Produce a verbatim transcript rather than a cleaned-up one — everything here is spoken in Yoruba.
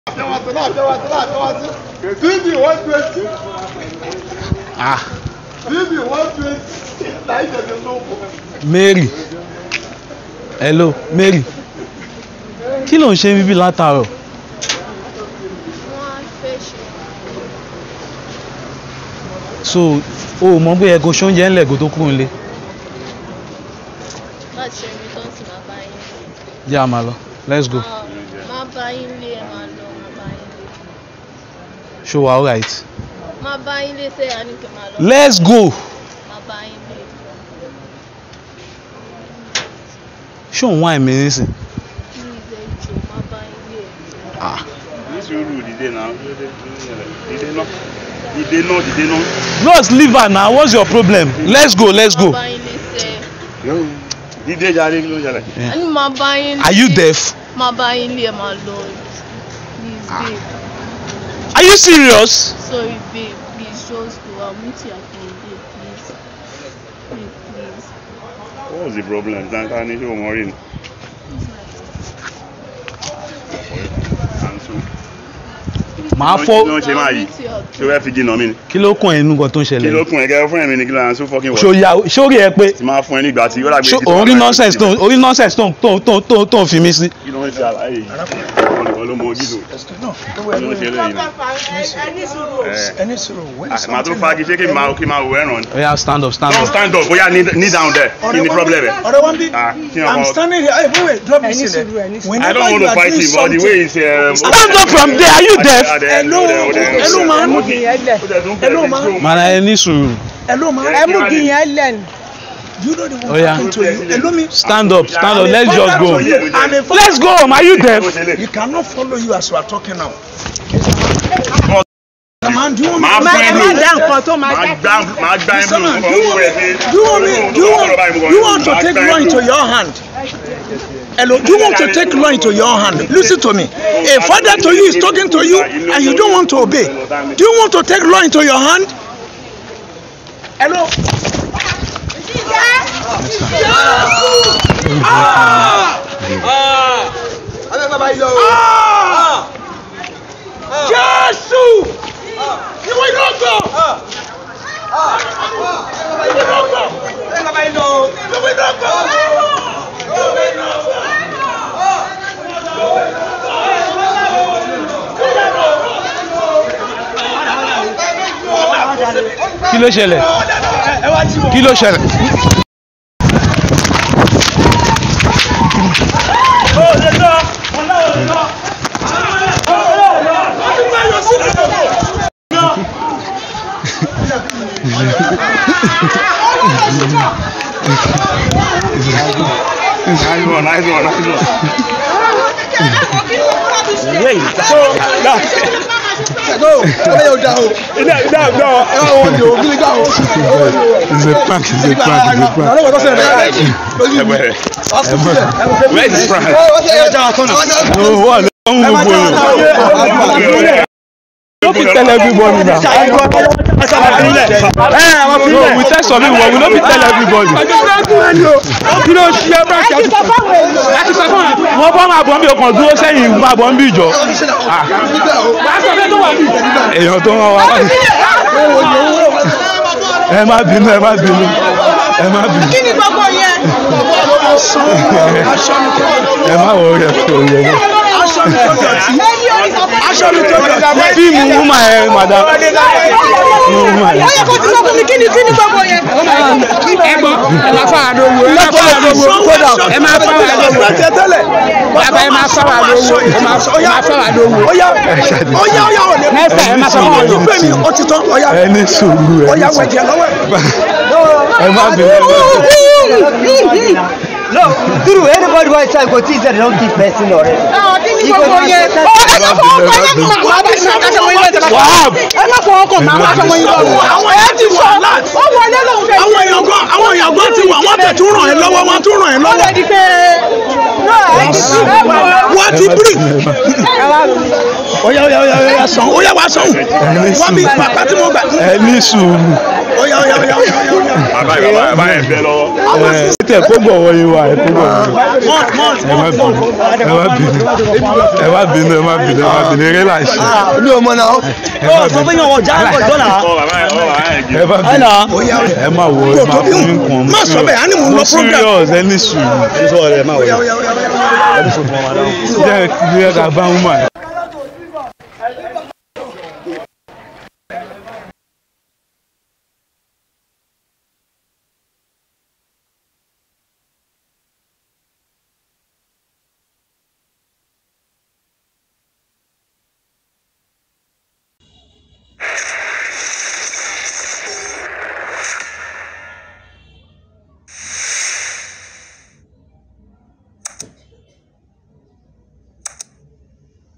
Ah. Mary. Hello, Mary. Kí ló ń ṣe bíbí látàárọ̀? So, o mọ̀ bóyá kò ṣoúnjẹ ńlẹ̀ kó tó kúrò nílé. Láti ṣe mi tán sí máa bá yín. Jẹ́ a máa lọ. Let's go. Máa bá yín lé ẹ máa lọ, máa bá yín lé. Ṣé wà all right? Máa bá yín lé ṣé a ní kí n máa lọ. Let's go. Máa bá yín lé. Ṣé òun wá ẹ̀mí nísìn? Please ẹ jọ̀ọ́, máa bá yín lé ẹ. Ah. This will do the day now. The day no. The day no. The day no. Just leave her now. What's your problem? Let's go. Let's go. Máa bá yín lé ṣé. The day jare ló jare. A ní máa bá yín lé. Are you deaf? Máa bá yín lé ẹ máa lọ. Please babe. Are you serious? Sorry babe, please just go. I'll meet you at the day, please. Please, please. What was the problem? Tanta ni ṣé o mọ̀ rí ni. Màá fọ́. Kí ló ń ṣe máa yìí? Ṣé o fẹ́ fi jìnnà mi ni? Kí ló kún ẹ nínú nǹkan tó ń ṣẹlẹ̀? Kí ló kún ẹ gẹ́gẹ́ fún ẹ̀mí ni kí ló ń sún fọ́kìn wọ̀? Ṣòyà sórí ẹ pé. Ti máa fún ẹ nígbà tí ó dàgbé. Orí nonsense tó orí nonsense tó tó tó tó tó fi mí sí. Kí ló ń ṣe àlàyé yìí? Ọ̀nìkan ló mọ ojúdò. Kí ló ń ṣe lẹ́yìn náà? Ẹni sọ̀rọ̀ Màá tó fagi ṣé kí n máa kí n máa wò ẹ̀ràn. Oya stand up stand Don't up. stand up. Oya kneel down there. Kí ni problem ẹ? ọ̀rẹ́ wọn bí Ah, kí ni I'm ọmọ- standing here. Hey, wait, wait, drop me sit there. I don't want to fight him, but the way he's. Um, Stand up from there. Are you deaf? Hello, hello, man. Hello, man. Màrà ẹ ní sùúrù. Hello, man. Ẹ mú kí yẹn lẹ́nu. You know the one Oya. talking to you. Hello, me. Stand up stand up. Let's just go. I'm a Let's go. Are you deaf? You cannot follow you as you are talking now. Man, do you want me Máa to fún ẹ ní. down control Máa gbá máa gbá ẹ Listen, mú. man, do you want me? Do you want me? Do you want? Do you want to take law into your hand? Hello, do you want to take law into your hand? Listen to me. A father to you is talking to you, and you don't want to obey. Do you want to take law into your hand? Hello. Ah! Ah! Jesus! You will not go! You will not go! You will not go! Kí ló ṣẹlẹ̀? Kí ló ṣẹlẹ̀? Nice one, nice one, nice one. Go! Ilé ìdá ọ̀dọ́ ẹ wá wọ́n di ògiri gbà wọ́n. It's a prank. It's a prank. It's a prank. Ọ̀rẹ́ wọ́n tó sẹ́yìn bẹ́ẹ̀ Where's the prize? No, what? Don't move forward. No fit tell everybody now. No, we tell some people, we no fit tell everybody. Kí ló ṣe é bá kí wọ́n bá máa bọ̀ ń bí ọkàn dúró sẹ́yìn máa bọ̀ ń bí ìjọ. Èèyàn tó wọ́n wá. Ẹ má bínú, ẹ má bínú, ẹ má bínú. Kí ni gbogbo yẹn? Ẹ má wọ orí ẹ̀ fún orí ẹ̀ náà. Aṣọ mi tó dọ̀tí. Fíìmù wúmà ẹ̀ madam. Wúmà ẹ̀. Ó yẹ kó ti sọ fún mi kí ni kí ni gbogbo yẹn? ẹ gbọ́ ẹ máa fà wá lówó ẹ máa fà wá lówó kódà ẹ máa fà wá lówó bàbá ẹ máa fà wá lówó ẹ máa fà wá lówó. Oya oya oya ò lè mú. Mẹ́fà ẹ máa fà wá lówó. Ìgbẹ́ mi ó ti tán. Oya Ẹ ní sùúrù ẹ. oya wẹ̀jẹ̀ lọ́wọ́ ẹ̀. Ẹ má bínú, ẹ má bínú. No, through anybody who is go teach them don't give person already. Kí ni gbogbo yẹn? Ó ẹ má fọwọ́ kàn ẹ má fọwọ́ kàn Wahab. ẹ má fọwọ́ kàn máa wá fọwọ́ yín lọ́wọ́. Àwọn ẹ̀ ti sọ Ó wọlé lóun fẹ́. àwọn èèyàn gan àwọn èèyàn gan ti wà wọ́n tẹ̀ tún ràn ẹ́ lọ́wọ́ wọ́n tún ràn ẹ́ lọ́wọ́. Ó di pé Wọ́n ti bírì. Oya oya oya oya sàn oya wa sàn. Wọ́n bí bàbá tí mo gbà. Ẹ ní sùúrù. Oya oya oya oya oya. bàbá yẹn bàbá yẹn bẹ lọ́wọ́. ẹ tẹ kó bọ̀ wọ yín wa ẹ kó bọ̀ wọ ẹ má bínú ẹ má bínú ẹ má bínú ẹ má bínú ẹ má bínú eré là ń ṣe. mi ò mọ̀ náà. ó sọ fún yín ọ̀wọ̀ já ẹ̀kọ́ ìjọ́nà. ẹ má bínú ẹ má wọ ẹ má fún yín kàn má sọ bẹ́ẹ̀ á ní mò ń lọ program. serious ẹ ní sùúrù. jẹ́ kí ẹ ká bá ń mọ̀ ẹ́.